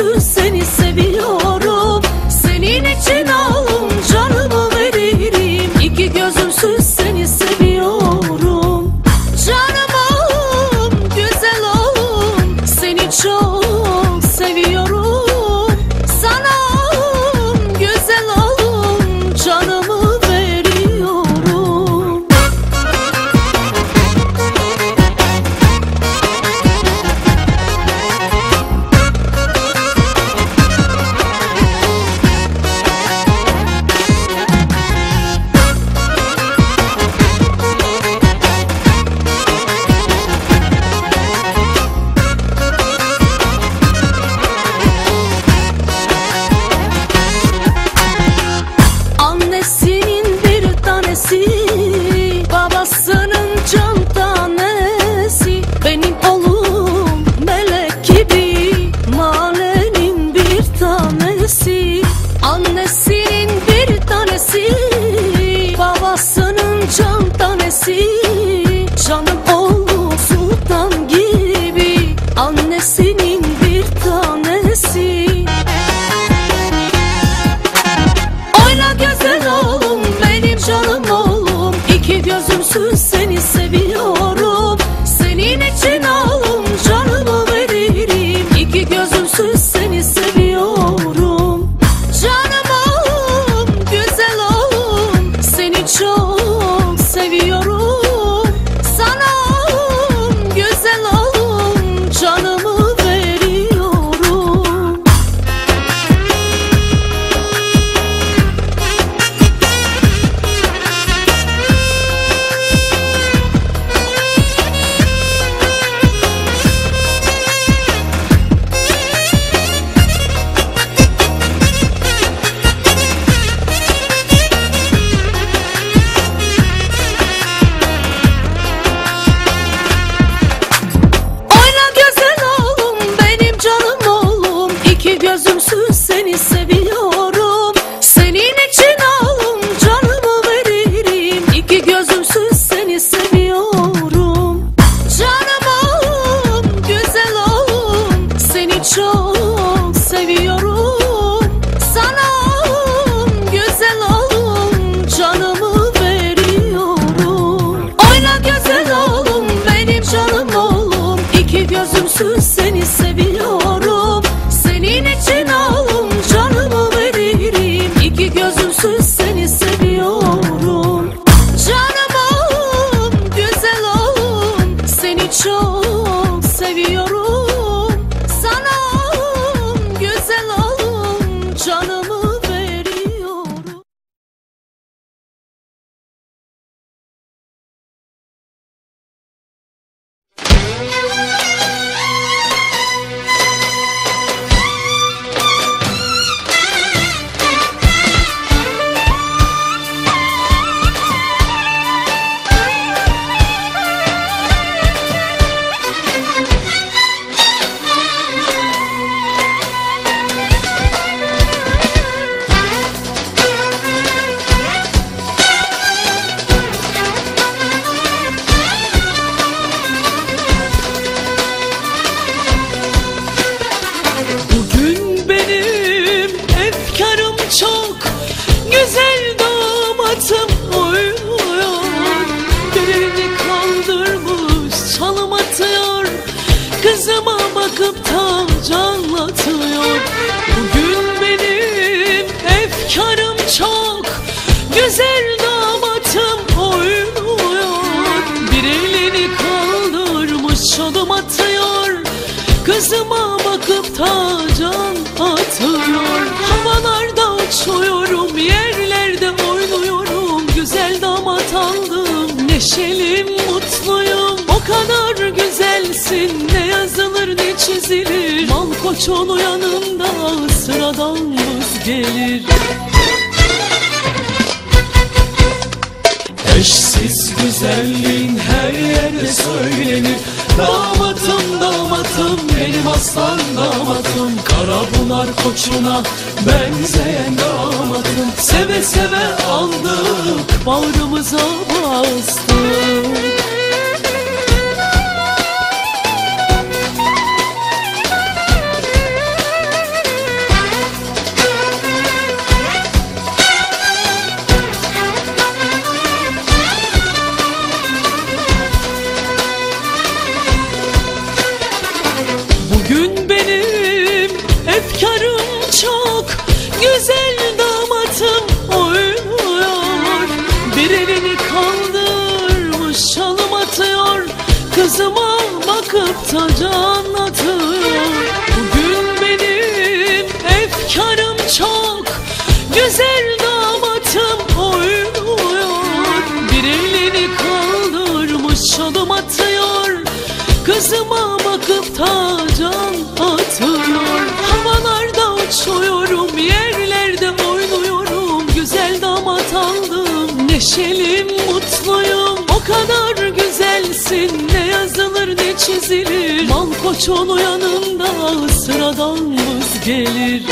gözümsüz seni seviyorum. Senin için alım canımı veririm. İki gözümsüz seni seviyorum. Canım oğlum, güzel oğlum, seni çok seviyorum. Sana oğlum, güzel oğlum, canımı veriyorum. Annesinin bir tanesi, babasının can tanesi. Benim oğlum melek gibi, mahallenin bir tanesi. Annesinin bir tanesi, babasının can tanesi. Canım oğlum sultan gibi, annesinin bir tanesi. Oyna güzel oğlum, benim canım oğlum, İki gözümsüz seni seviyorum. Senin için alım canımı veririm. İki gözümsüz seni seviyorum. Canım oğlum, güzel oğlum, seni çok seviyorum. Sana oğlum, güzel oğlum, canımı veriyorum. Oyna güzel oğlum, benim canım oğlum, İki gözümsüz seni seviyorum. Senin için alım canımı veririm. İki gözümsüz seni seviyorum. Canım oğlum, güzel oğlum, seni çok seviyorum. Sana oğlum, güzel oğlum, canımı veriyorum. Oyna güzel oğlum, benim canım oğlum, İki gözümsüz seni seviyorum. Senin için alım canımı veririm. İki gözümsüz seni seviyorum. Canım oğlum, güzel oğlum, seni çok seviyorum. Sana oğlum, güzel oğlum, canımı veriyorum. Bugün benim efkarım çok, güzel damatım oynuyor. Birini kaldırmış çalım atıyor, kızıma bakıp da canlatıyor. Bugün benim efkarım çok, güzel damatım oynuyor. Bir elini kaldırmış çalım atıyor, kızıma bakıp da can atıyor. Havalarda uçuyorum, yerlerde oynuyorum. Güzel damat aldım, neşeliyim, mutluyum. O kadar güzelsin, ne yazılır ne çizilir. Malkoçoğlu yanında sıradan vız gelir. Eşsiz güzelliğin her yerde söylenir. Damatım damatım, benim aslan damatım. Karapınar koçuna benzeyen damatım. Seve seve aldık, bağrımıza bastık. bakıp da can atıyor. Bugün benim efkarım çok, güzel damatım oynuyor. Bir elini kaldırmış çalım atıyor, kızıma bakıp da can atıyor. Havalarda uçuyorum, yerlerde oynuyorum, güzel damat aldım, neşeliyim, mutluyum. O kadar güzelsin, ne yazılır ne çizilir. Malkoçoğlu yanında sıradan vız gelir.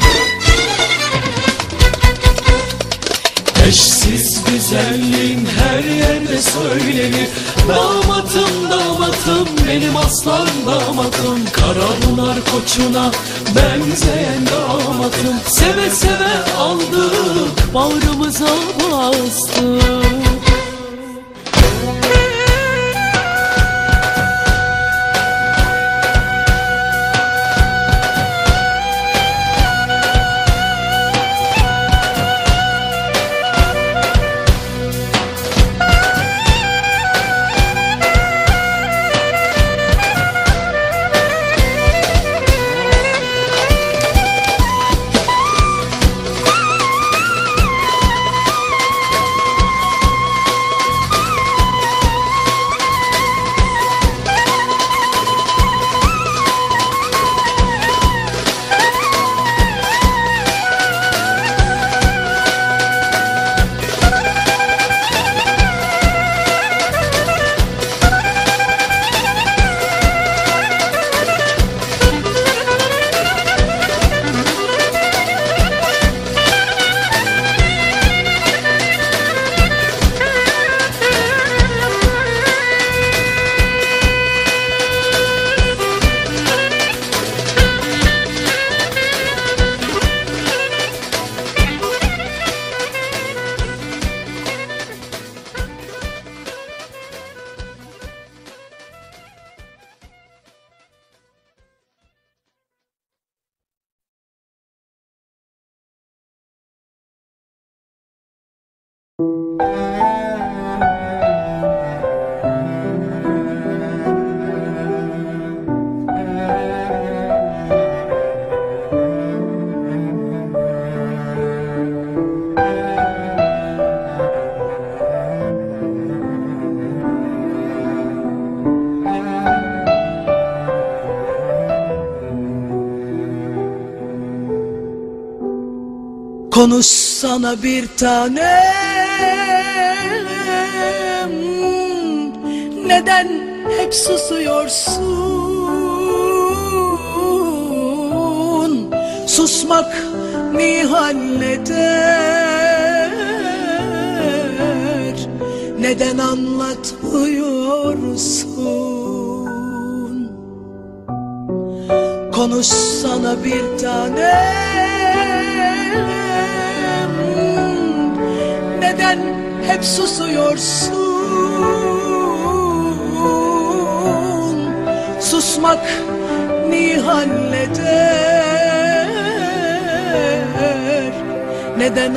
Eşsiz güzelliğin her yerde söylenir. Damatım damatım benim aslan damatım, Karapınar koçuna benzeyen damatım. Seve seve aldık, bağrımıza bastık. Konuşsana bir tanem, neden hep susuyorsun? Susmak mi halleder? Neden anlatmıyorsun? Konuşsana bir tanem, neden hep susuyorsun? Susmak mi halleder? Neden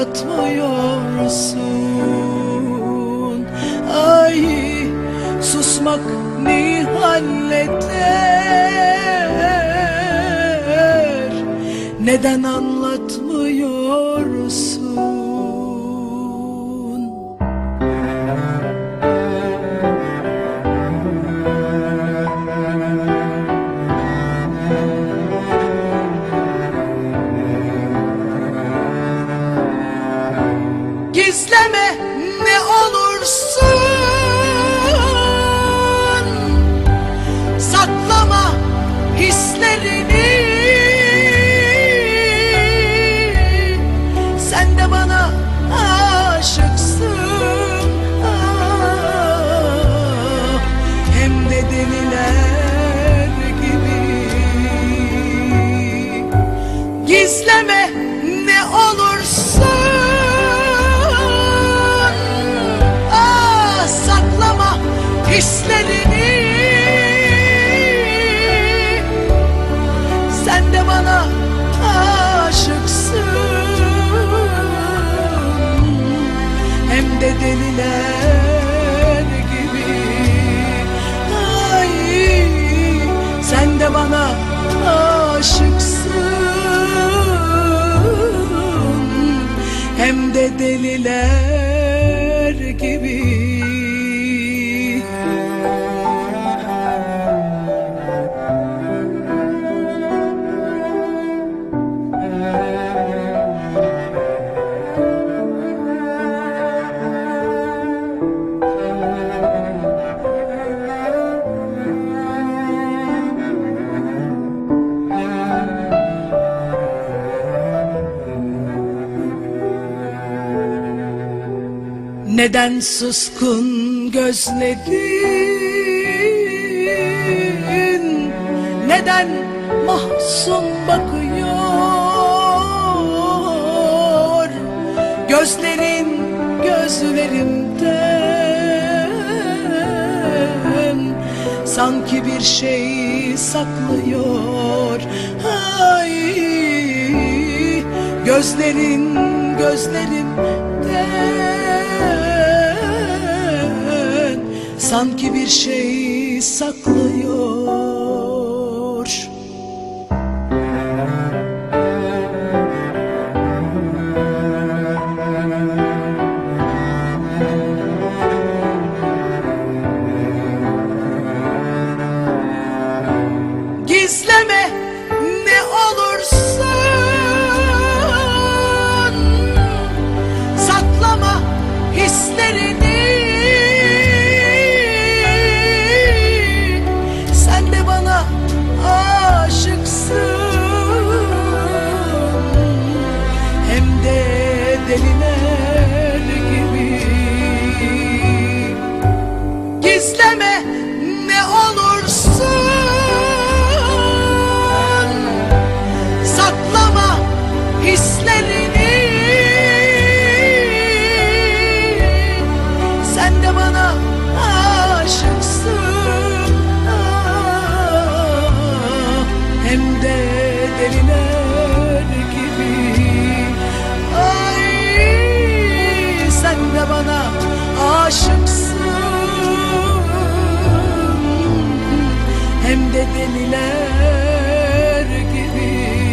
anlatmıyorsun? Ay, susmak mi halleder? Neden anlatmıyorsun? Gizleme ne olursun, saklama hislerini. Sen de bana aşıksın, ah, hem de deliler gibi. Gizleme ne olursun, saklama hislerini. Sen de bana aşıksın, hem de deliler gibi. Ay, de deliler gibi. Neden suskun gözlerin, neden mahzun bakıyor? Gözlerin gözlerimden sanki bir şey saklıyor. Ay, gözlerin gözlerimden sanki bir şey saklıyor. Gizleme ne olursun, saklama hislerini. Sen de bana aşıksın, hem de deliler gibi. Gizleme ne olursun, saklama hislerini. Sen de bana aşıksın, hem de deliler gibi. Ay, sen de bana aşıksın, hem de deliler gibi.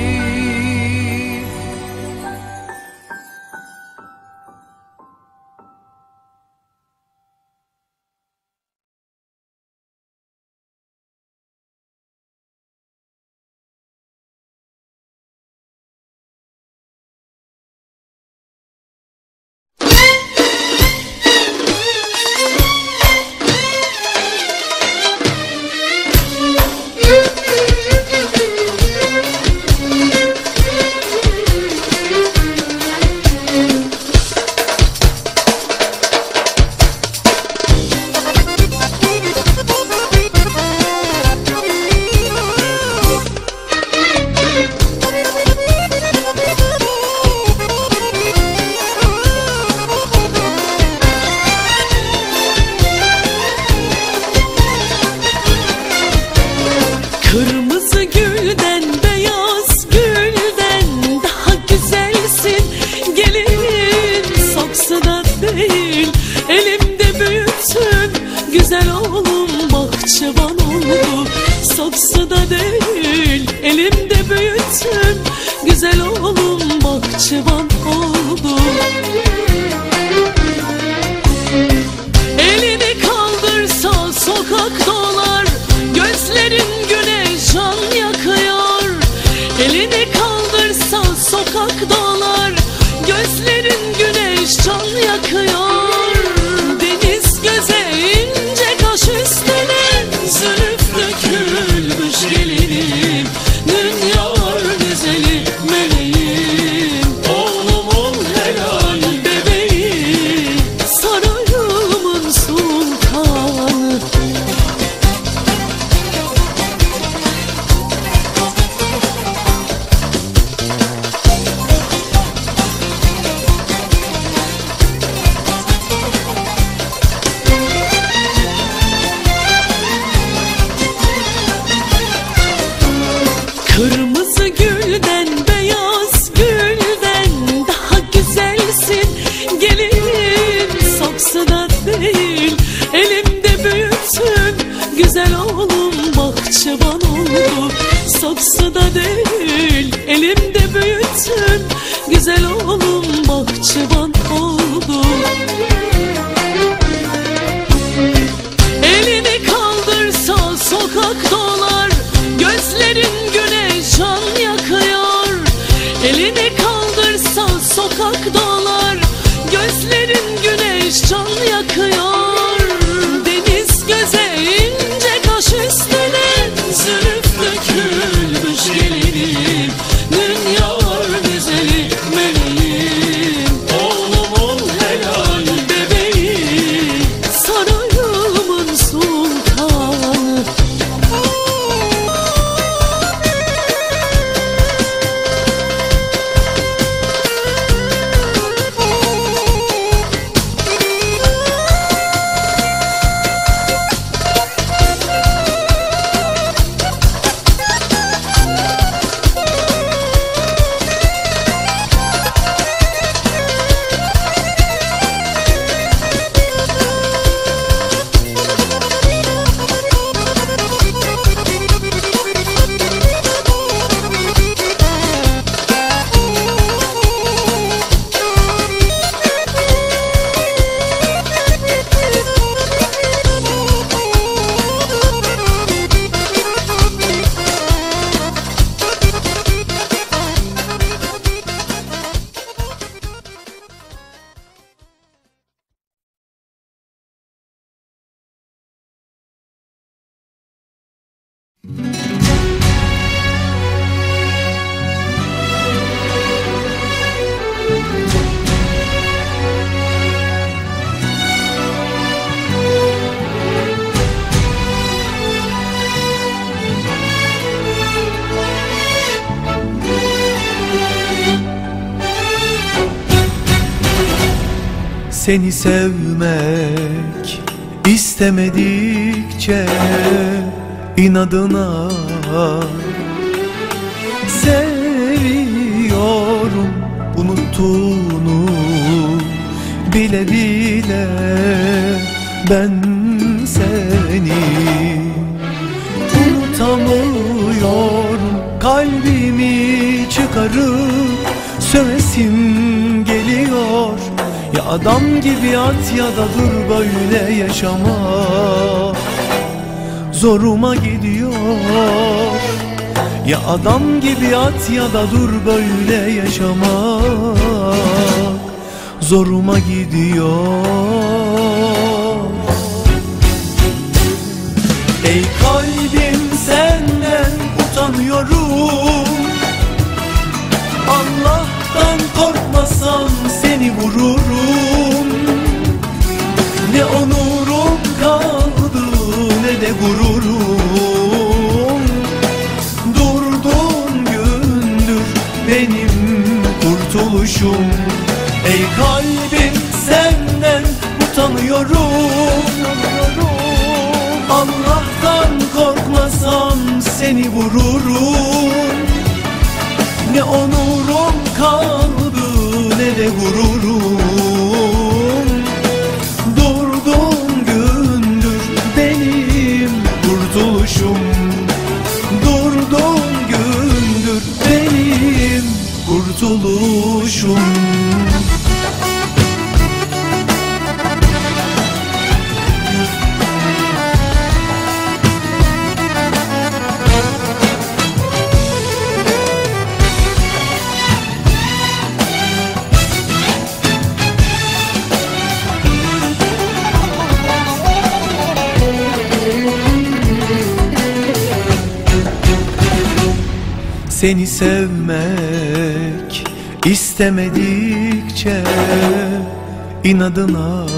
Kırmızı gülden, beyaz gülden daha güzelsin gelin. Saksıda değil, elimde büyüttüm, güzel oğlum bahçıvan oldu. Saksıda değil, elimde büyüttüm, güzel oğlum bahçıvan oldu. Elini kaldırsa sokak dolar, gözlerin güneş can yakıyor. Elini kaldırsa sokak dolar, gözlerin güneş can yakıyor. Deniz göze ince kaş üstüne, zülüf dökülmüş gelinim. Dünyalar güzeli meleğim, oğlumun helal bebeği, sarayımın sultanı. Kırmızı gülden, beyaz gülden daha güzelsin gelin. Saksıda değil, elimde büyüttüm, güzel oğlum oğlum bahçıvan oldu. Saksıda değil elimde büyüttüm, güzel oğlum bahçıvan oldu. Elini kaldırsa sokak dolar, gözlerin güneş can yakıyor. Elini kaldırsa sokak dolar, gözlerin güneş can yakıyor. Deniz göze ince kaş üstüne, zülüf dökülmüş gelinim. Dünya güzeli meleğim, oğlumun helal bebeğim, sarayımın sultanı. Seni sevmek istemedikçe inadına seviyorum, unuttuğunu bile bile ben seni unutamıyorum. Kalbimi çıkarıp sövesim geliyor. Ya adam gibi at ya da dur böyle yaşama, zoruma gidiyor. Ya adam gibi at ya da dur böyle yaşama, zoruma gidiyor. Ey kalbim senden utanıyorum, Allah'tan korkmasam seni vururum. Ne onurum kaldı ne de gururum. Durduğun gündür benim kurtuluşum. Ey kalbim senden utanıyorum, Allah'tan korkmasam seni vururum. Ne onurum kaldı ne de gururum. Durduğun gündür benim kurtuluşum. Durduğun gündür benim kurtuluşum. Seni sevmek istemedikçe inadına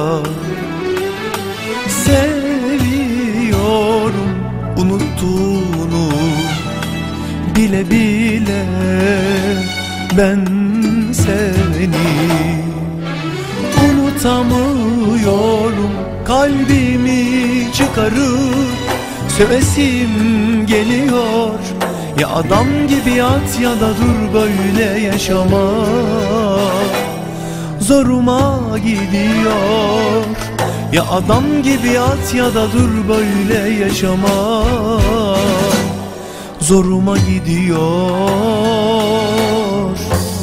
seviyorum, unuttuğunu bile bile ben seni unutamıyorum. Kalbimi çıkarıp sövesim geliyor. Ya adam gibi at ya da dur böyle yaşama, zoruma gidiyor. Ya adam gibi at ya da dur böyle yaşama. Zoruma gidiyor.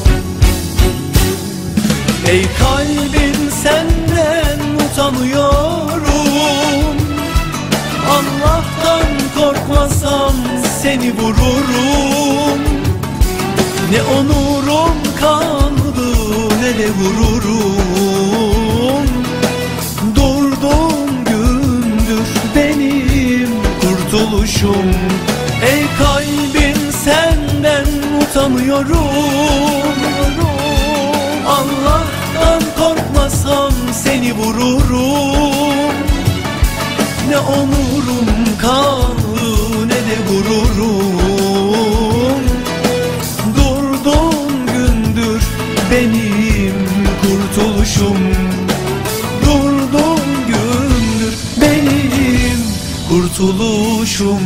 Ey kalbim senden utanıyorum. Allah'tan korkmasam seni vururum. Ne onurum kaldı ne de gururum. Durduğum gündür benim kurtuluşum. Ey kalbim senden utanıyorum. Allah'tan korkmasam seni vururum. Ne onurum kaldı ne de gururum. Durduğum gündür benim kurtuluşum. Durduğum gündür benim kurtuluşum.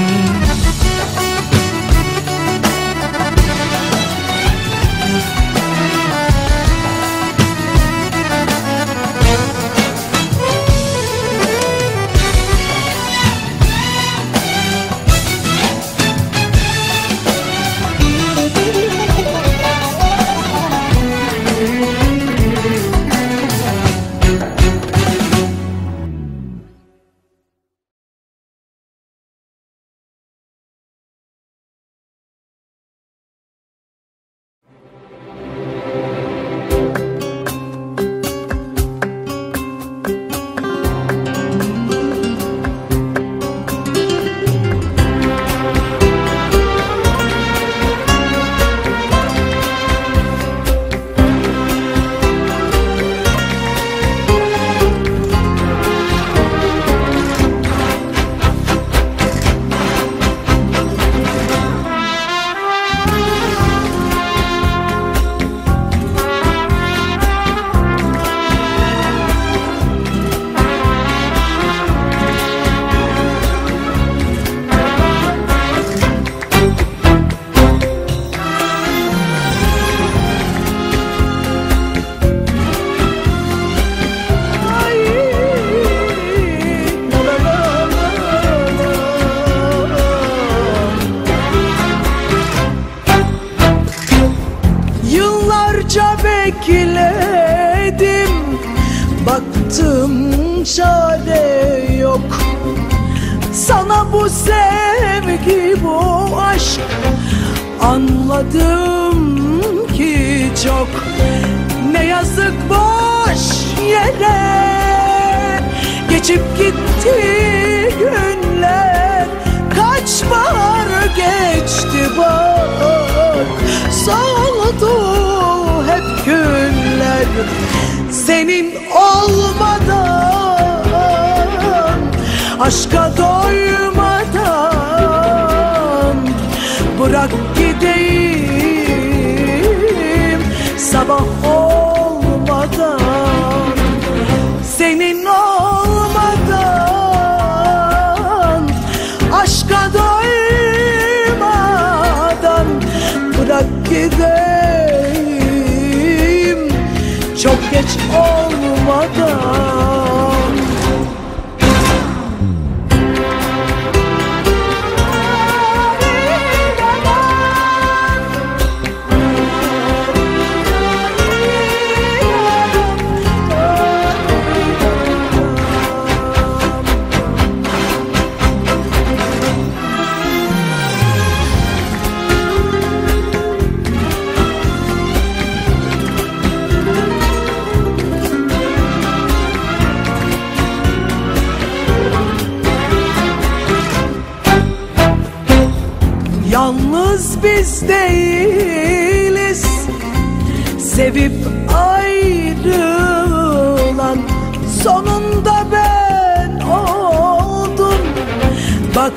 Bekledim, baktım çare yok. Sana bu sevgi, bu aşk anladım ki çok. Ne yazık boş yere geçip gitti günler. Kaç bahar geçti bak, soldu hep güller. Senin olmadan, aşka doymadan bırak gideyim sabah olmadan. Senin olmadan, aşka doymadan bırak gideyim çok geç olmadan. Yalnız biz değiliz, sevip ayrılan. Sonunda ben oldum, bak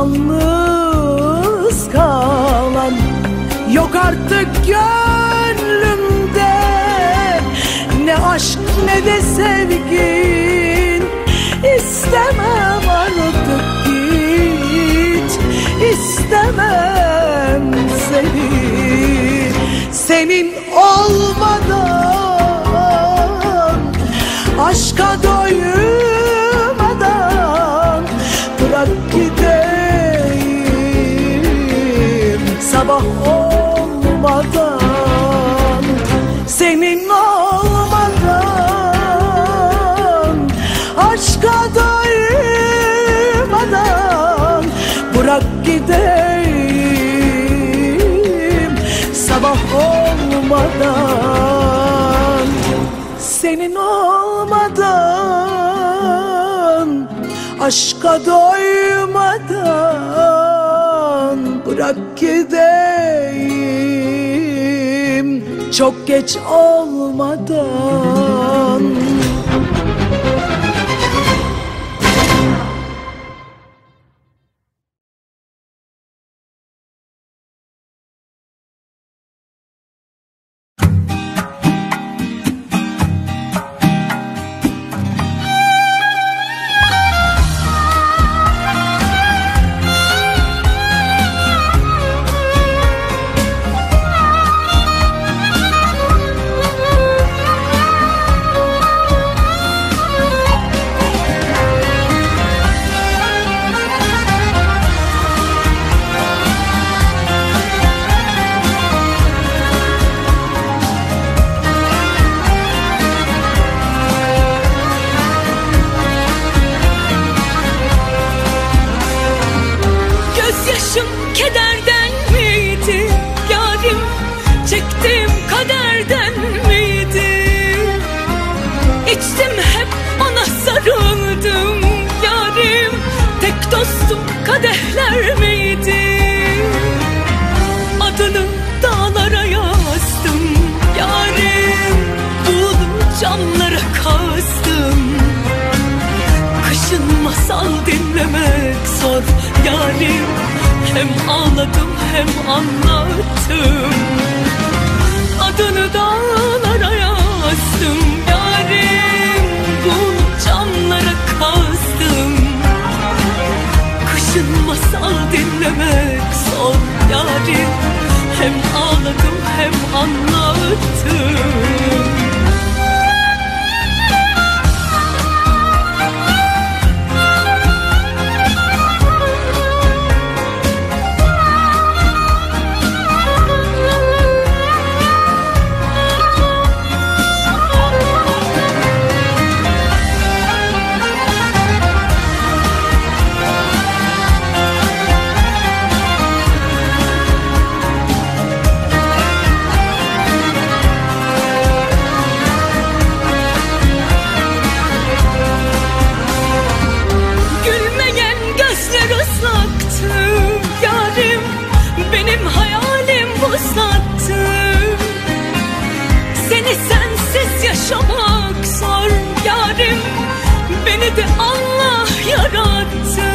yalnız kalan. Yok artık gönlümde ne aşk ne de sevgin. İstemem artık, git, istemem seni. Senin olmadan aşka doyum sabah olmadan, senin olmadan, aşka doymadan bırak gideyim sabah olmadan, senin olmadan, aşka doymadan bırak gideyim çok geç olmadan. Kederden miydi yarim, çektim kaderden miydi? İçtim hep ona sarıldım yarim, tek dostum kadehler miydi? Adını dağlara yazdım yarim, buğulu camlara kazdım. Kışın masal dinlemek zor yarim, hem ağladım hem anlattım. Adını dağlara yazdım yarim, bu camlara kazdım. Kışın masal dinlemek zor yarim, hem ağladım hem anlattım. Benim hayalim uzattı. Seni sensiz yaşamak zor yarim, beni de Allah yarattı.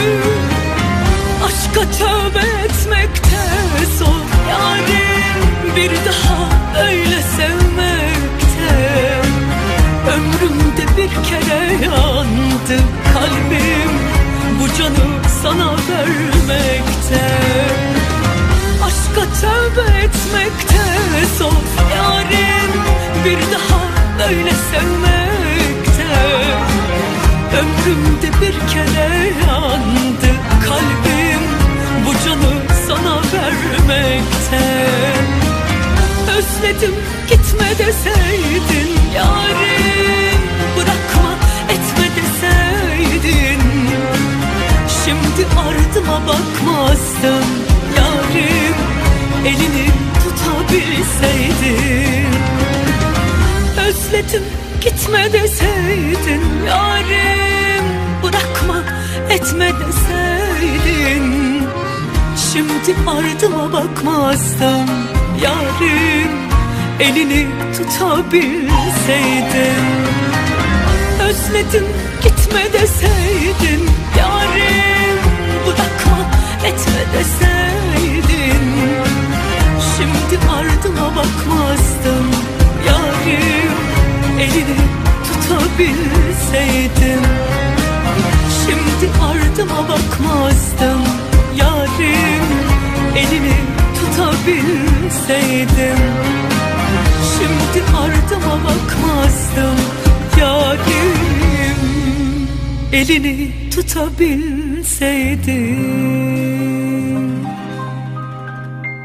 Aşka tövbe etmekte zor yarim, bir daha öyle sevmekte. Ömrümde bir kere yandı kalbim, bu canı sana vermekte. Aşka tövbe etmekte zor yarim, bir daha böyle sevmekte. Ömrümde bir kere yandı kalbim, bu canı sana vermekte. Özledim gitme deseydin yarim, bırakma etme deseydin, şimdi ardıma bakmazdım yarim, elini tutabilseydin. Özledim gitme deseydin yarim, bırakma etme deseydin, şimdi ardıma bakmazdım yarim, elini tutabilseydin. Özledim gitme deseydin yarim, bırakma etme deseydin, şimdi ardıma bakmazdım yarim, elini tutabilseydim. Şimdi ardıma bakmazdım yarim, elini tutabilseydim. Şimdi ardıma bakmazdım yarim, elini tutabilseydim.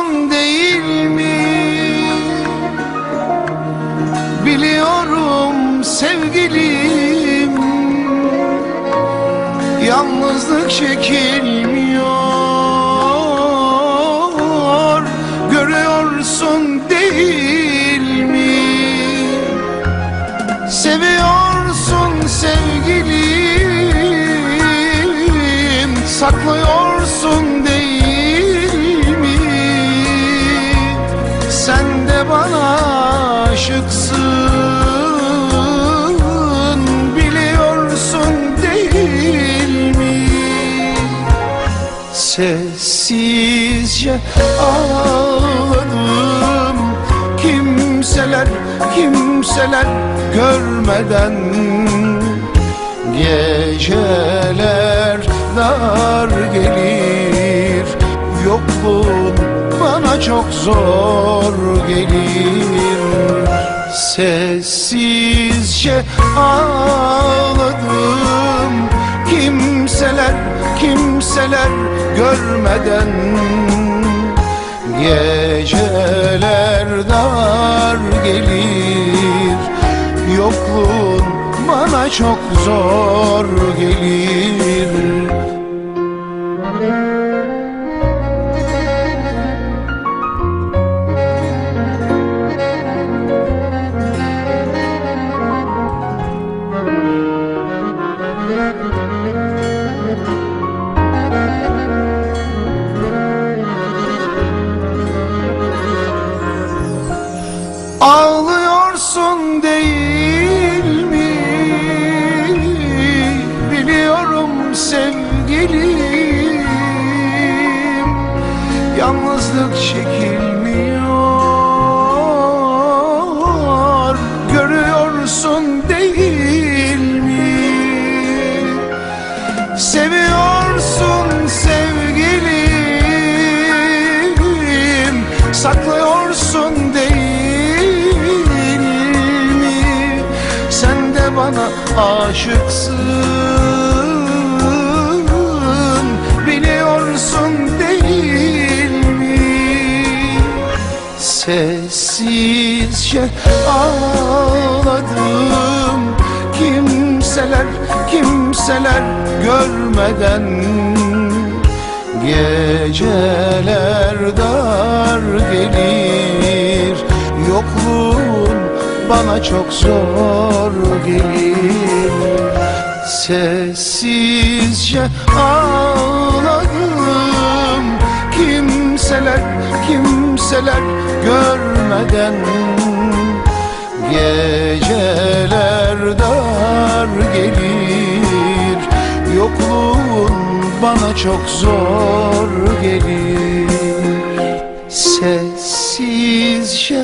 Seviyorsun değil mi? Biliyorum sevgilim, yalnızlık çekilmiyor. Görüyorsun değil mi? Seviyorsun sevgilim, saklıyorsun değil mi? Sen de bana aşıksın, biliyorsun değil mi? Sessizce ağladım, kimseler görmeden. Geceler dar gelir, yokluğun bana çok zor gelir. Sessizce ağladım, kimseler görmeden. Geceler dar gelir, yokluğun bana çok zor gelir. Ağlıyorsun değil mi? Biliyorum sevgilim, yalnızlık çekilmiyor. Görüyorsun değil mi? Seviyorsun sevgilim, saklıyorsun değil mi? Sen de bana aşıksın, biliyorsun değil mi? Sessizce ağladım, kimseler görmeden. Geceler dar gelir, yokluğun bana çok zor gelir. Sessizce ağladım, kimseler görmeden. Geceler dar gelir, yokluğun bana çok zor gelir. Sessizce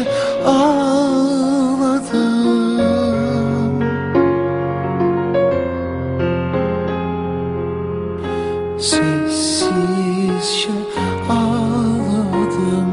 ağladım, sessizce ağladım.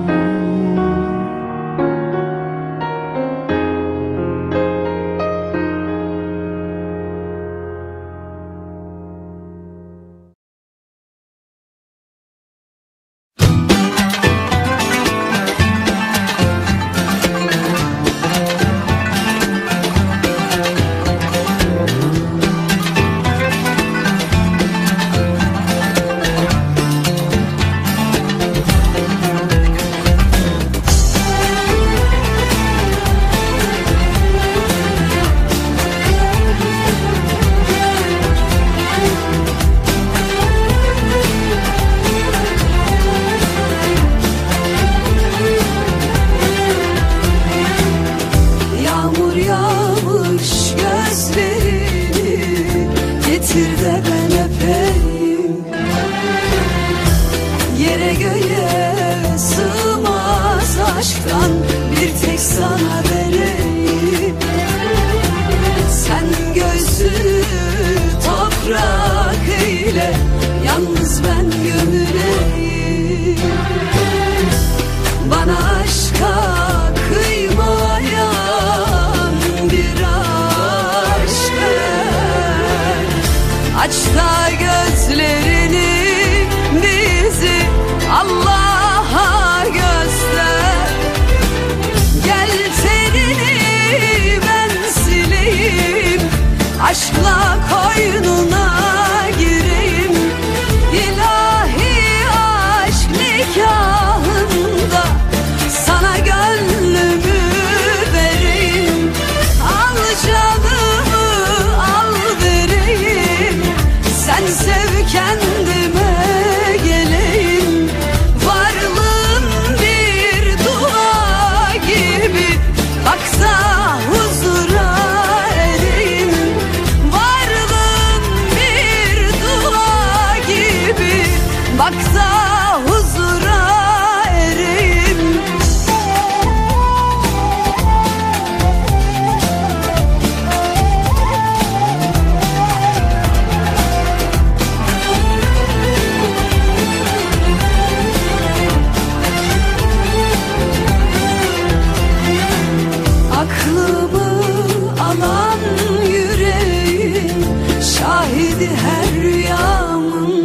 geldi her yağmur.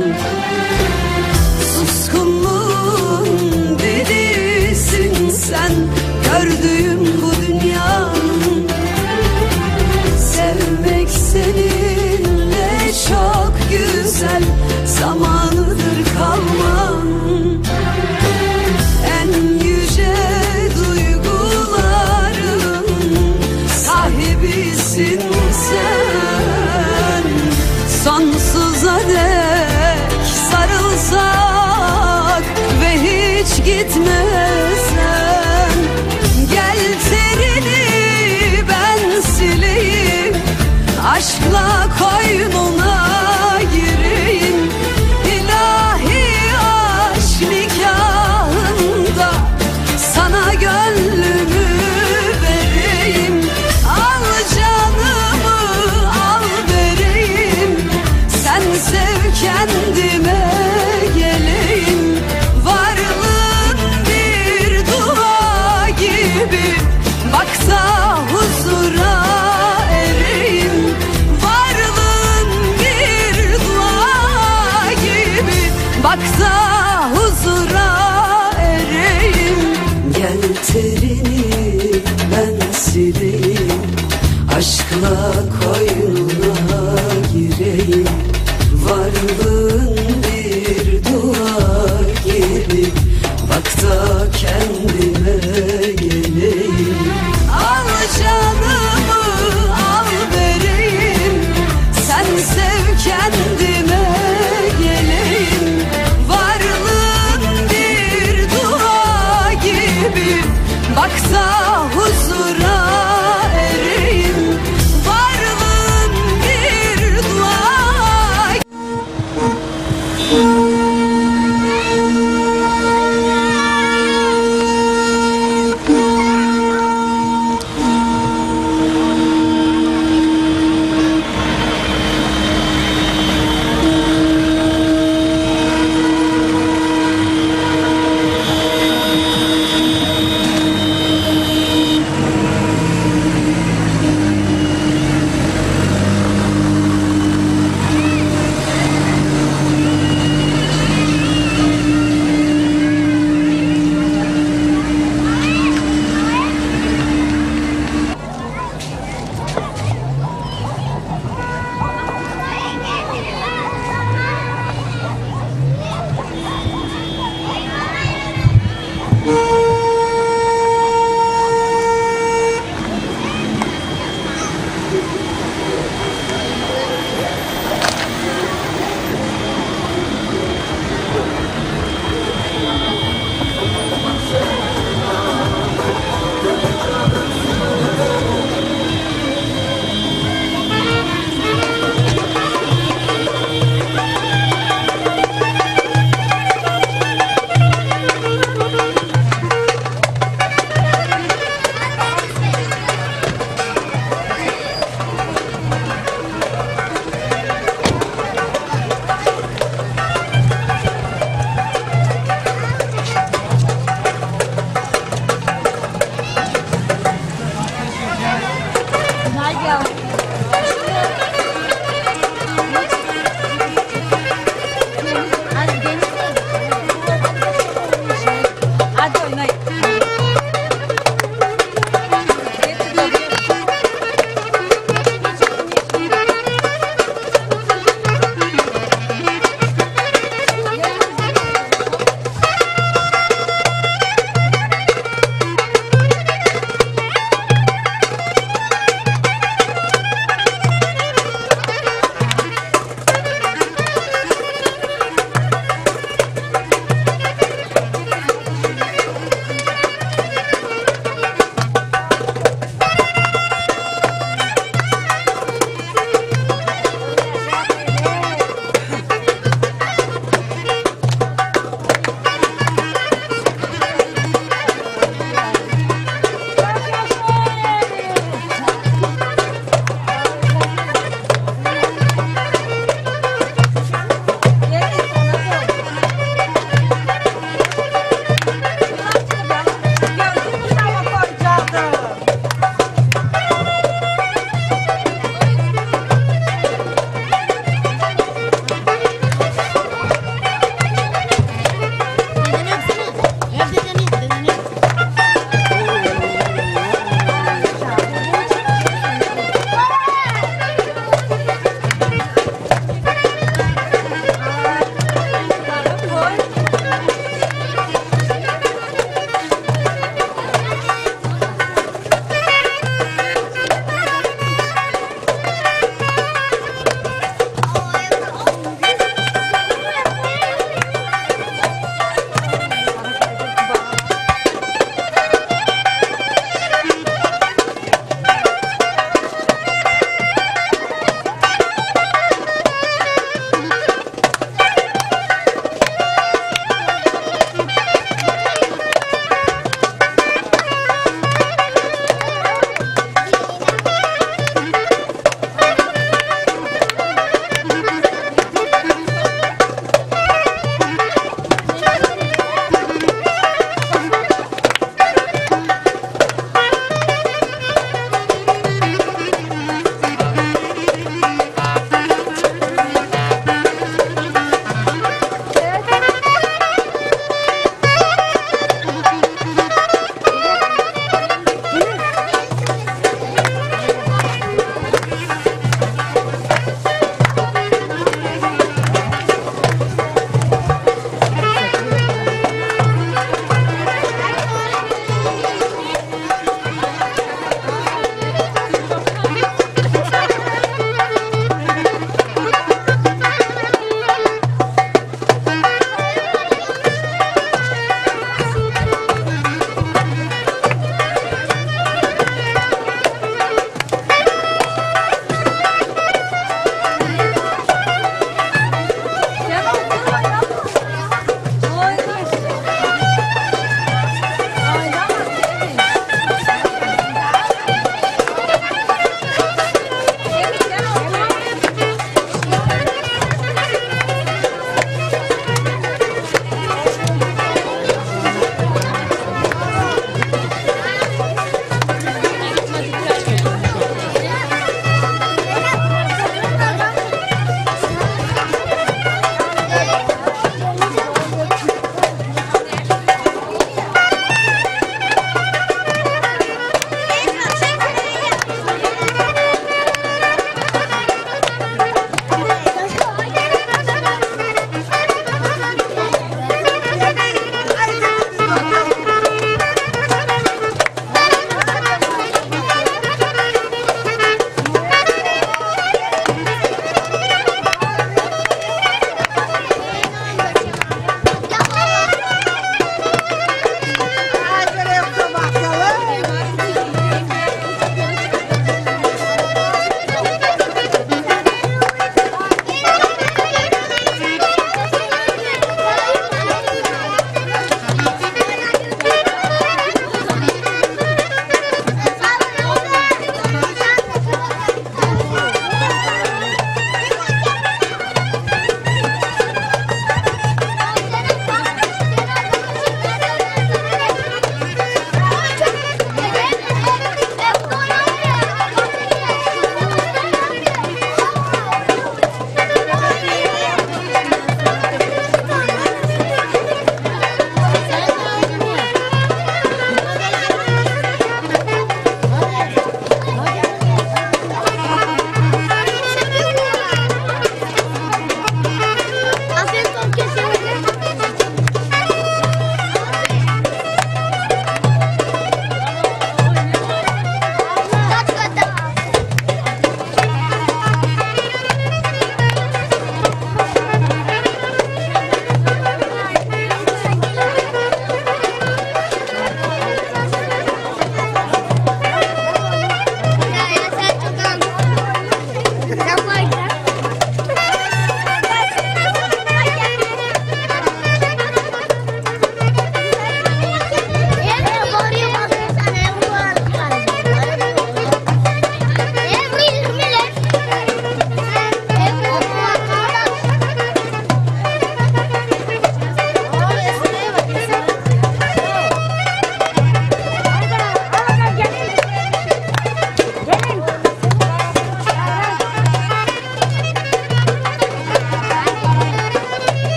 Suskunluğun dilisin sen, gördüğüm bu dünyanın. Sevmek seninle çok güzel, zamanıdır kalman. En yüce duyguların sahibisin sen. Sonsuza dek sarılsak ve hiç gitmesen, gel terini ben sileyim, aşkla koynuna gireyim. İlahi aşk nikahında sana gönlümü vereyim. Al canımı al vereyim, sen sev kendime geleyim. Varlığın bir dua gibi, bak da huzura ereyim. Varlığın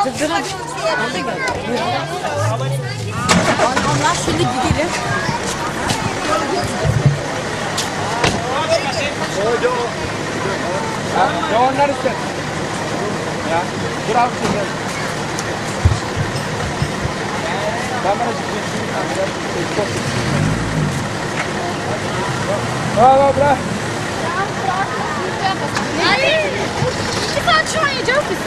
Onlar şimdi gidelim. Ya onlar ister. Ya bırak şimdi. Ben bana çıkayım. Bravo bırak. Ali! Bir saat şu an yiyeceğiz biz.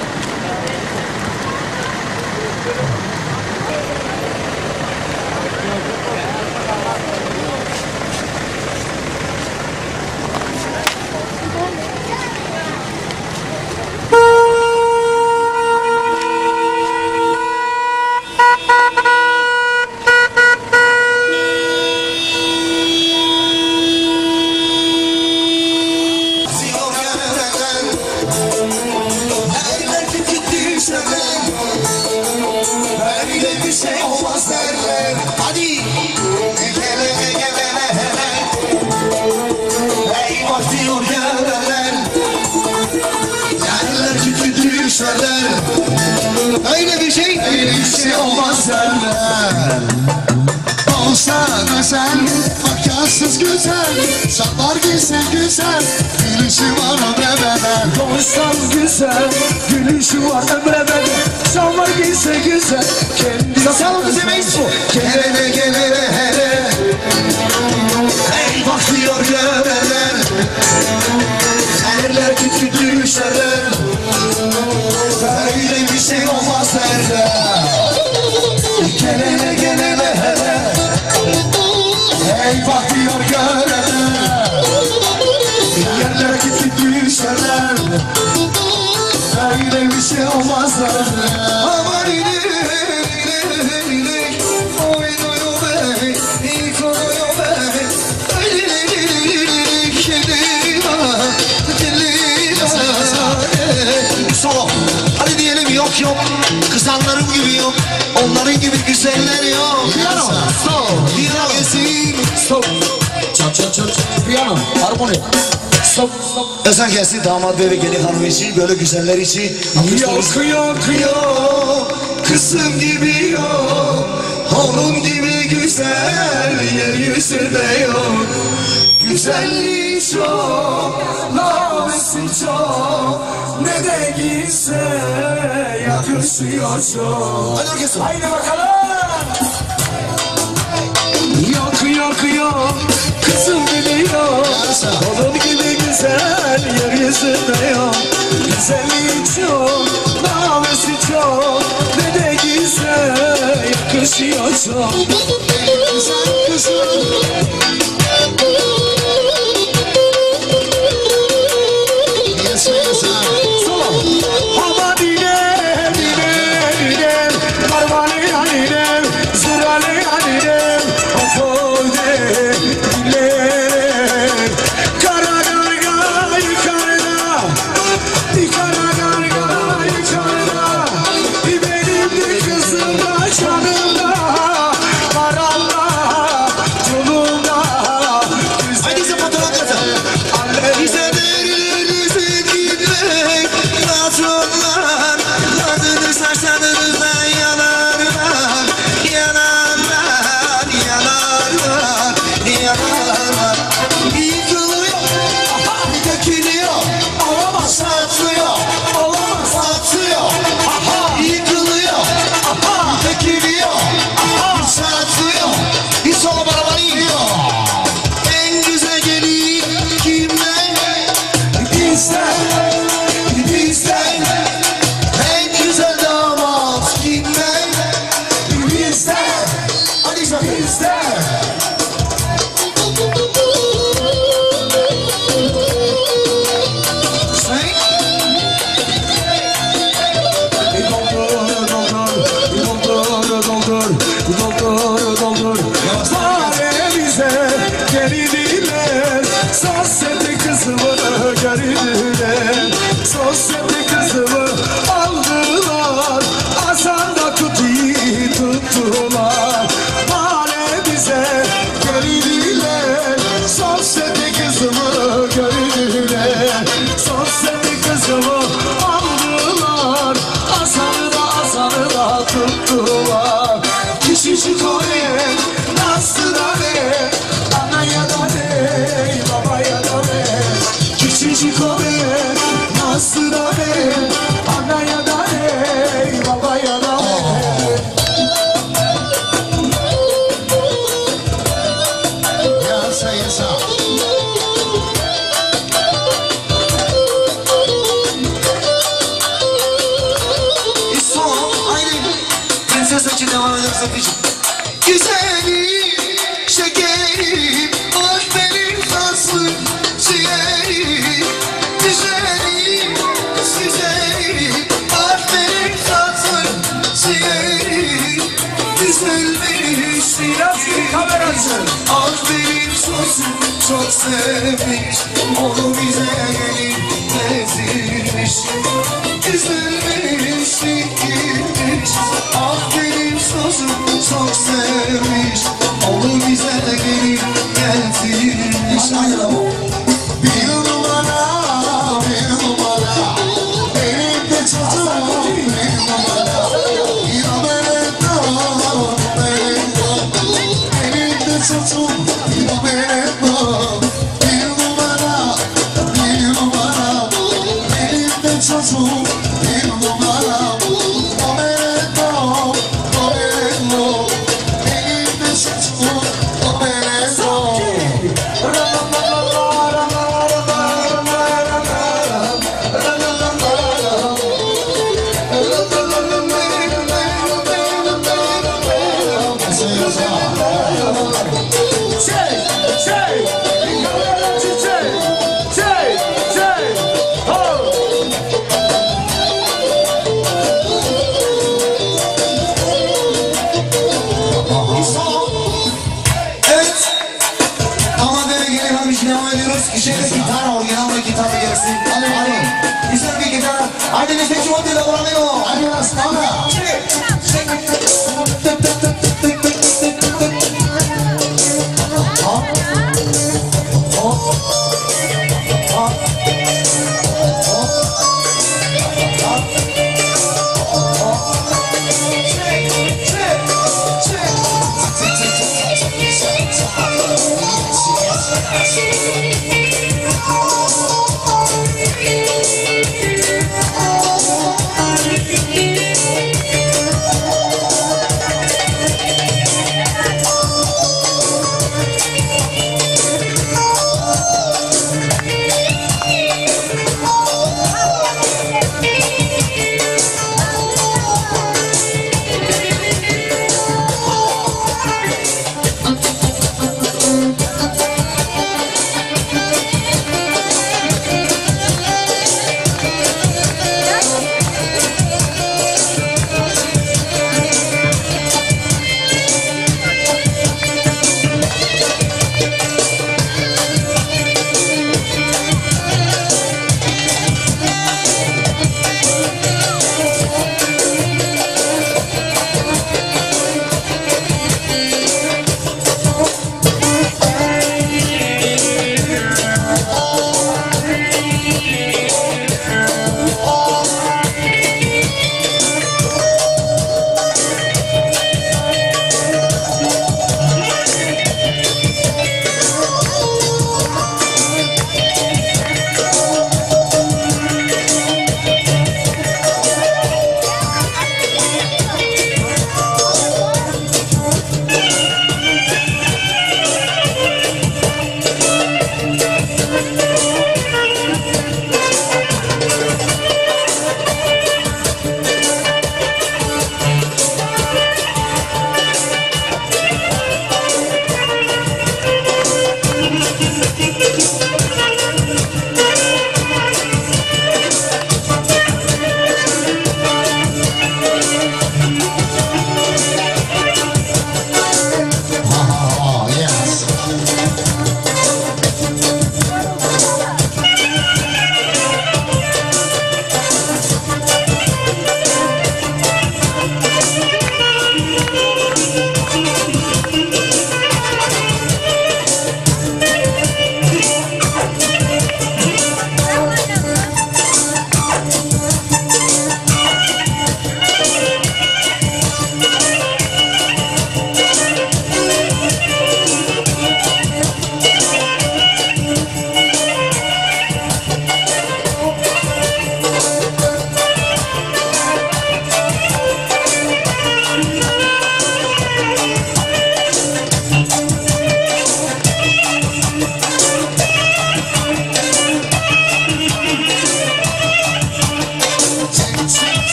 Öyle bir şey olmaz derler. Olsa da sen makyassız güzel, şaplar giysen güzel, gülüşü var ömre bedel. Doğuştan güzel, gülüşü var ömre bedel. Şalvar giyse güzel, kendisi Çalın demeyiz bu. Gelene gelene hele, ey bakıyor görenler, erler küçük düşerler. Böyle bir şey olmaz derler. Gelene gelene hele, ey bakıyor görenler, yerlere gidip düşerler. Böyle bir şey olmaz derler. Aman inek, inek, inek, oynuyor be, ilk oynuyor be. Solo. Hadi diyelim yok yok, kızanlarım gibi yok, onların gibi güzeller yok. Piyano, stop, piyano gelsin, stop. Çat çat çat, piyano, harmoni, stop, stop. Ezan gelsin, damat bey ve gelin hanım için, böyle güzeller için. Yok yok yok, kızım gibi yok, onun gibi güzel yeryüzünde yok. Güzelliği çok, nabesi çok, ne de giyse yakışıyor çok. Haydi bakalım. Yok yok yok, kızım gibi yok, onun gibi güzel yeryüzünde yok. Güzelliği çok, nabesi çok, ne de giyse yakışıyor çok. Güzel kızım. Sefici. Güzelim, şekerim, ah benim tatlı ciğerim. Güzelim, güzelim, ah benim tatlı ciğerim. Güzelmişsin, ah benim sözüm çok sevmiş. Onu bize gelip ezilmiş. Güzelmişsin, girmiş, ah benim sözüm çok sevmiş. Onu bize gelip getirmiş. Bir numara, bir numara, benim de çocuğum bir numara. Ya benim de çocuğum ya benim bir numara, bir numara, benim de çocuğum bir numara. O benim de çocuğum, o Evet. Ama böyle geri kalmış devam ediyoruz. İşte gitar orijinal ve gitarı gelsin. Hadi. Güzel bir gitar. Hadi biz de şu otelde bulamıyor. Hadi aslanlar.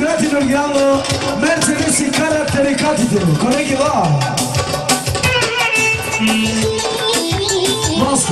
ediyor yanı Mercedes'in karakteri kat ediyor. Kolegi var. Masko.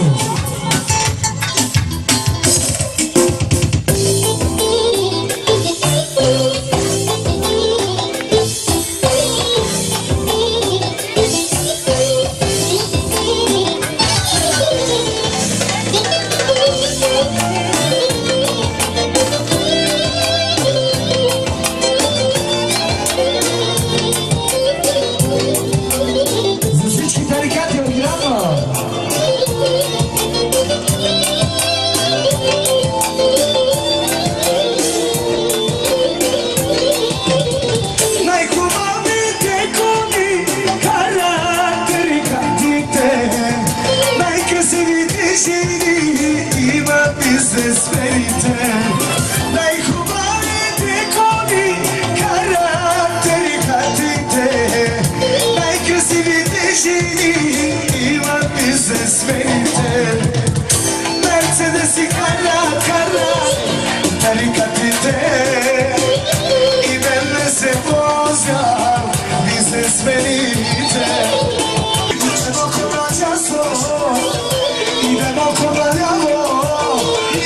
Mercedes'i kara kara tarikatite I belle se posa bize svenite Idemo con ciasso idemo con l'amo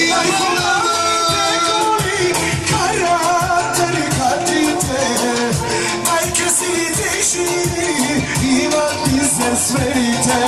kara tarikatite Ai che si dici ima bize svenite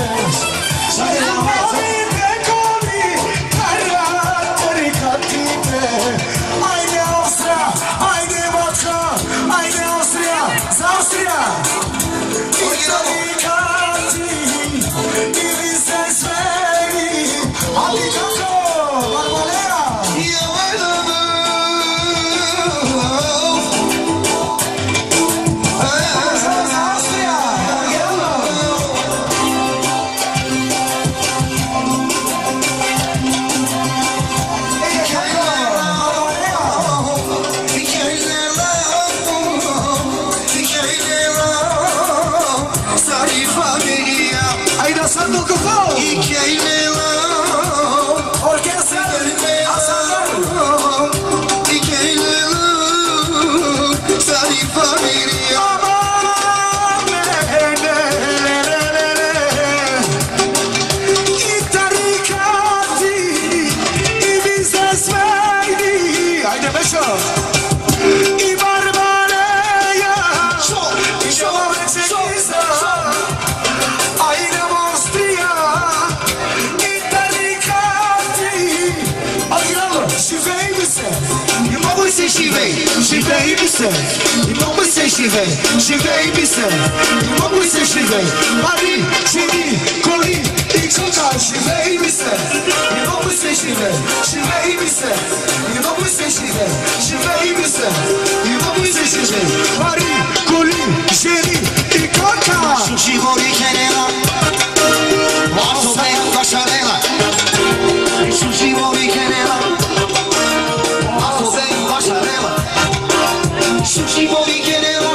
Şivey bize, İmam ise şivey Mari, Şivi, Koli, İkşoka Şivey bize, İmam ise şivey Şivey bize, İmam ise şivey Şivey bize, İmam ise şivey Mari, Koli, Şivi, İkşoka Şivori kenela Vaso ben başarela Şivori kenela Vaso ben başarela Şivori kenela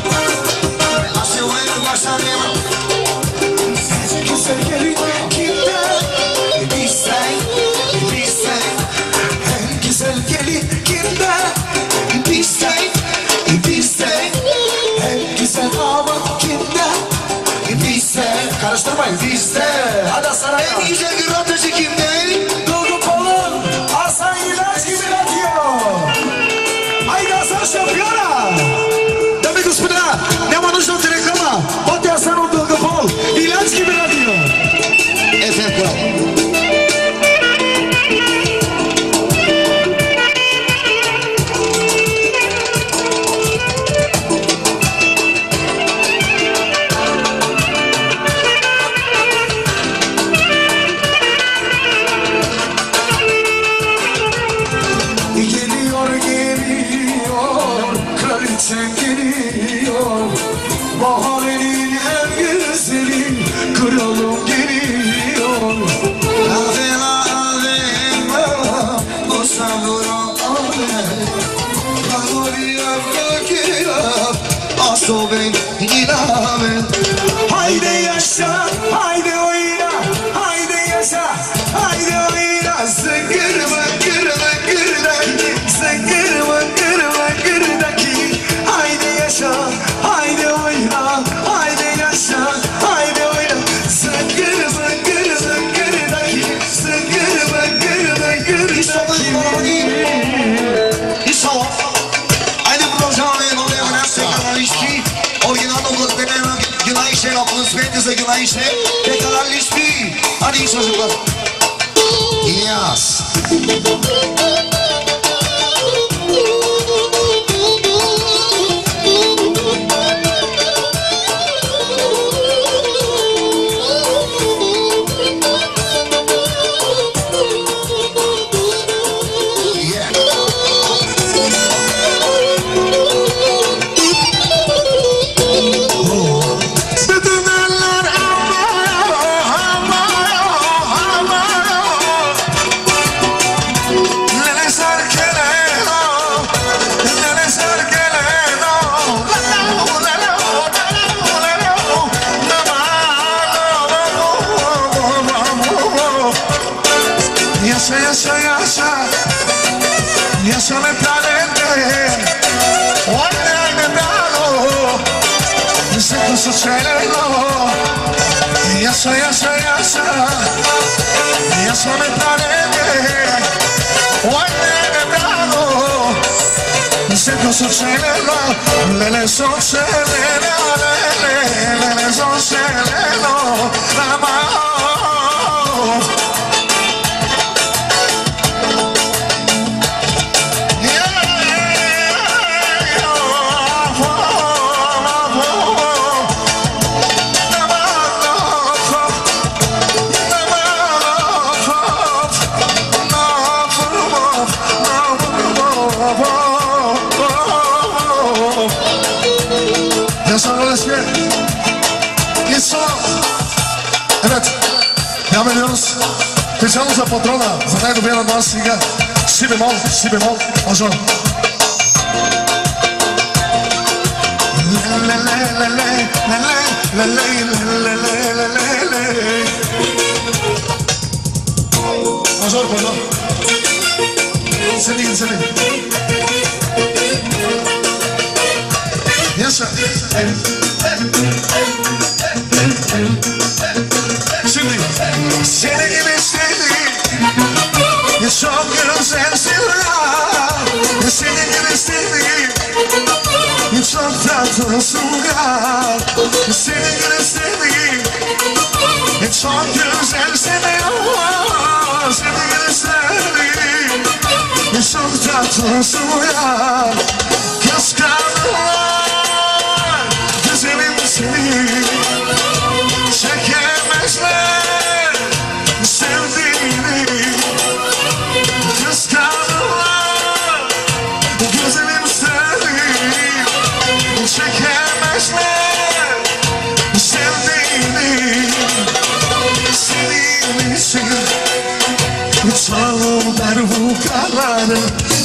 Güzel kimden bilsen, bilsen En güzel gelin kimden bilsen, bilsen En güzel ama kimden bilsen Karıştırmayın bizde Hadi sana ya En güzel gırlatıcı kimden Dolu kolun Hasan İlaç gibi atıyor Haydi Hasan şampiyona Demek uspuna Nema нужно ti reklama Ode Hasan o Dolu Pol İlaç gibi atıyor Efendim kral Bahanenin en güzeli kralım geliyor Avela avela O saburo Magoria fakira Aso ben gidame Haydi yaşa, haydi oyna, haydi yaşa, haydi oyna Zıngır mıngır mıngırdaki, zıngır mıngır mıngırdaki herkese günaydın. Tekrar listi. Hadi iyi çocuklar. İlyas. Yaşa me planete, guarda il brano, mi sento succederlo. Yaşa me planete, guarda il brano, mi sento succederlo. Le succederlo, le succederlo, la mano. Evet, devam ediyoruz. Tyczanuza patrona, za najlubiona nas siga. Si bemol, major. Major, pardon. Senin. Yaşa. Şimdi seni gibi sevdim, çok güzelsin ya. Seni gibi sevdim, çok tatlısın ya. Seni gibi sevdim, çok güzelsin ya. Seni gibi sevdim, çok tatlısın ya. Kıskanırlar güzelim seni, çekemezler sevdiğini. Kıskanırlar güzelim seni, çekemezler sevdiğini. Senin için çalar bu kararı,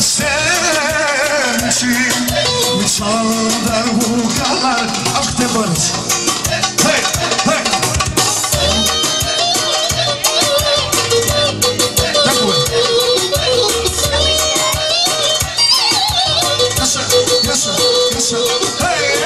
senin için çalar bu kararı. Akdeniz. Hey, hey. Yes, sir. Hey.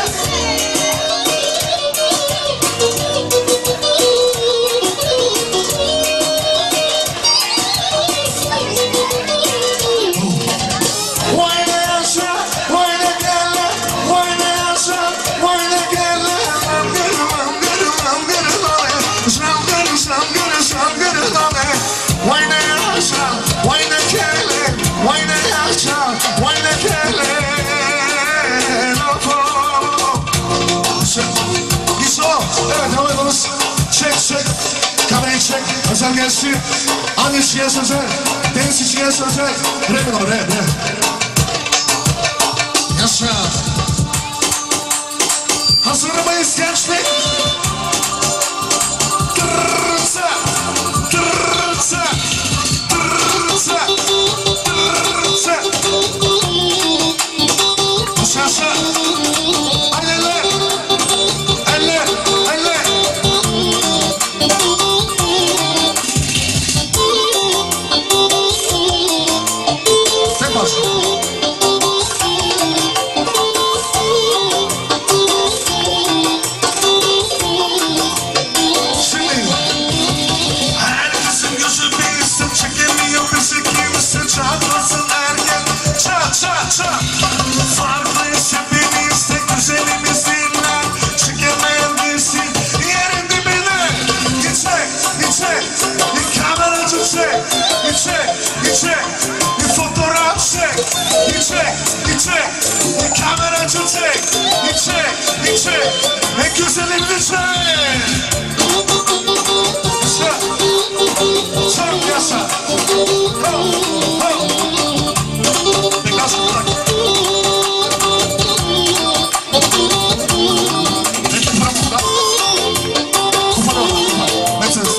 Evet, devam ediyoruz. Çek. Kamerayı çek. Özel gelsin. Annesiye sözel. Denizciye sözel. Rap. Yaşa. Hazır mıyız gençlik? Tırırsa. Aşağı. Eller. Tek baş. çek. En güzelini çek. Çok yaşa. Biraz bırak. Peki bırak burada. Kupa da var, kupa. Metres.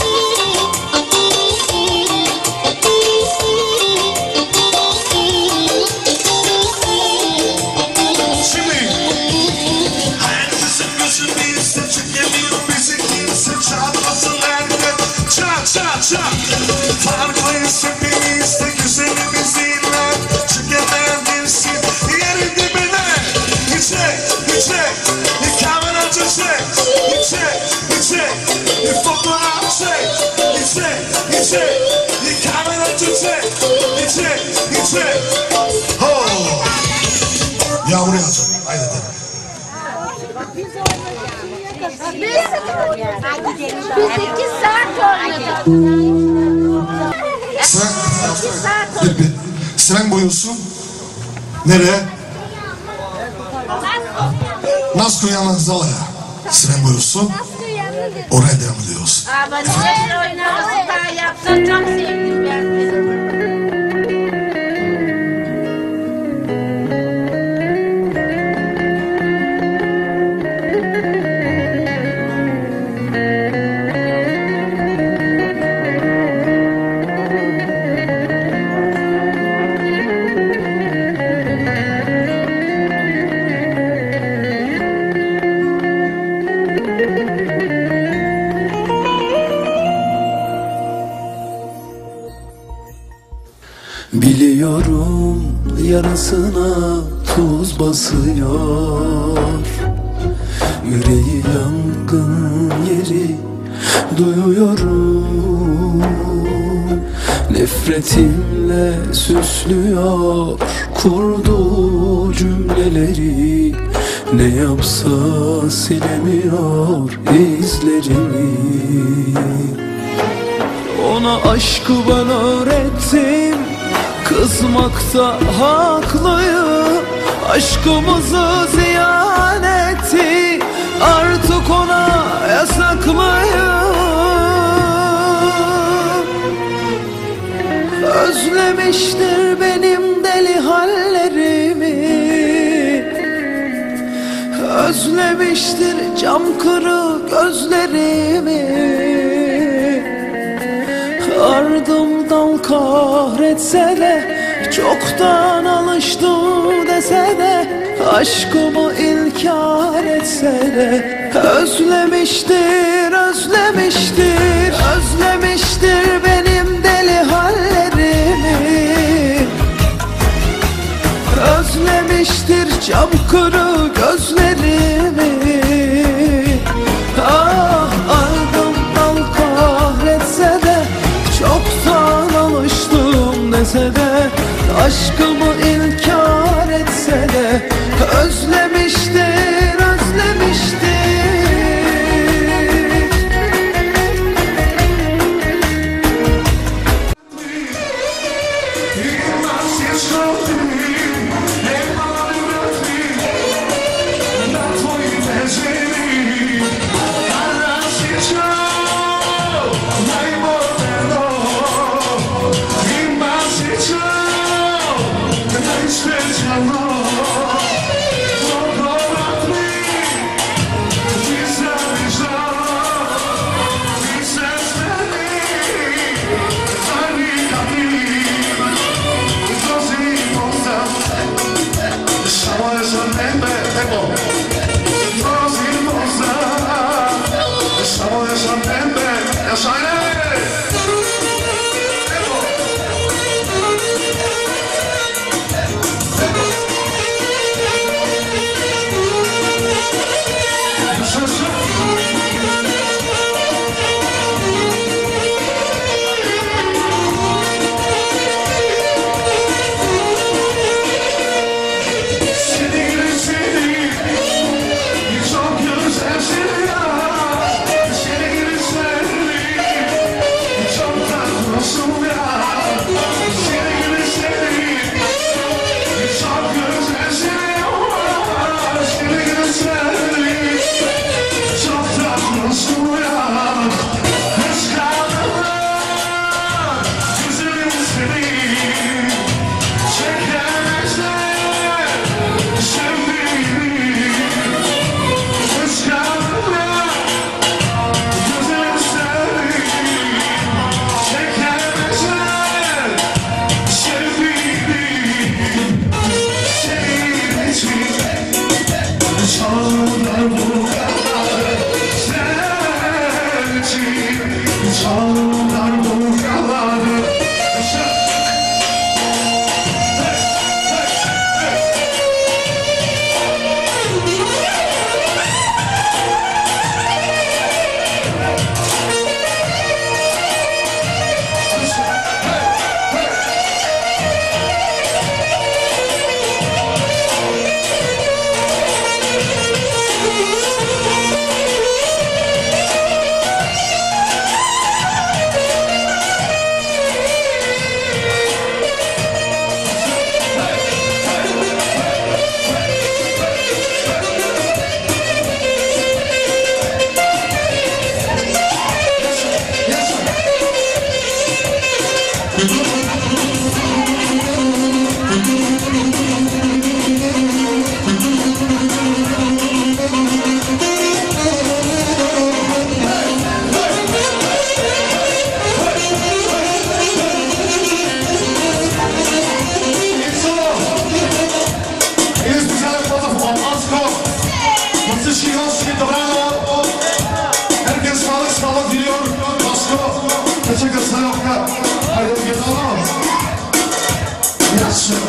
Şimdi. Herkesin gözünü iste, çekemiyor bizi kimse. Çatlasın elbet. Çat. Farklıyız hepimiz de güzelimizinle. Çekemezsin yerin dibine. İçek, kameracı çek, fotoğraf çek, kameracı çek. Ho! Yağmur yağacak, haydi dedim. Biz 2 saat oynadık. Siren boyuyorsun. Nereye? Naskuyan'ın Zala'ya. Siren boyuyorsun. Oraya devam ediyoruz. Ama neler oynarız daha yapsa çok sevdim ben. Biliyorum yarasına tuz basıyor. Yüreği yangın yeri duyuyorum. Nefretimle süslüyor kurduğu cümleleri. Ne yapsa silemiyor izlerimi. Ona aşkı ben öğrettim, kızmakta haklıyım. Aşkımızı ziyan etti, artık ona yasaklıyım. Özlemiştir benim deli hallerimi. Özlemiştir cam kırık gözlerimi. Ardımdan kahretse de, çoktan alıştı dese de, aşkımı inkar etse de, özlemiştir benim deli hallerimi. Özlemiştir cam kırık gözlerimi. Ardımdan kahretse de, çoktan alıştım dese de, aşkımı inkar etse de, özlemiştir. Thank you. Bravo. Herkes sağlık diliyor. Basko. Teşekkür Sayok'a. Haydi gidelim. Yaşa.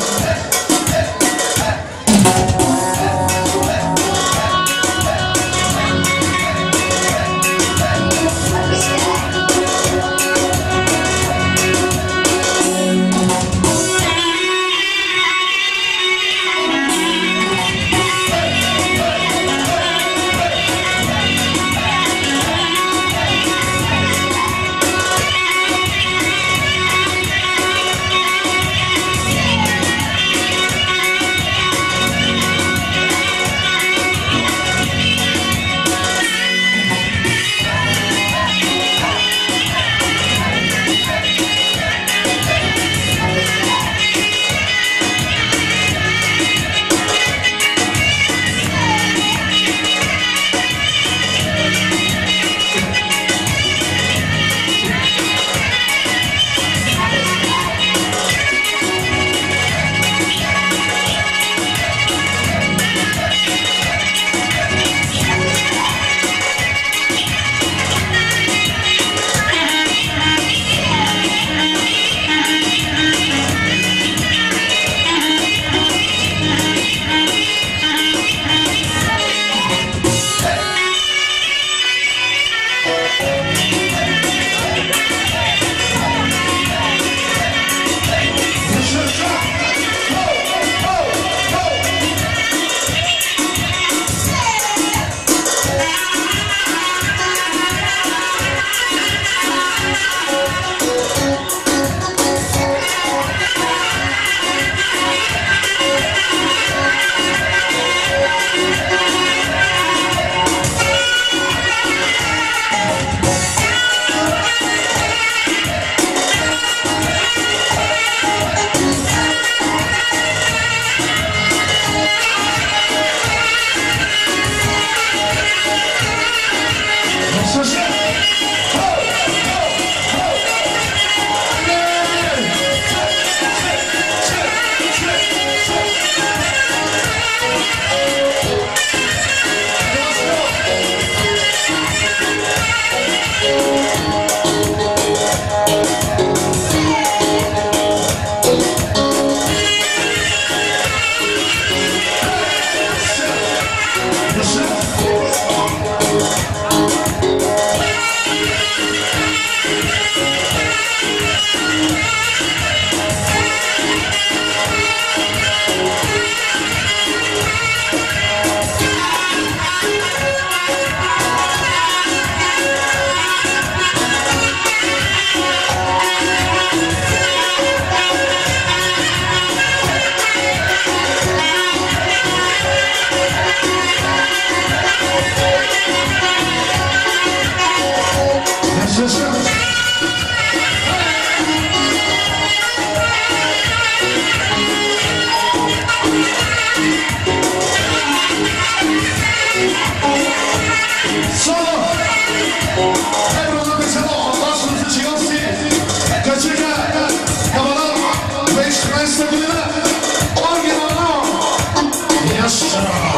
Yes, sir.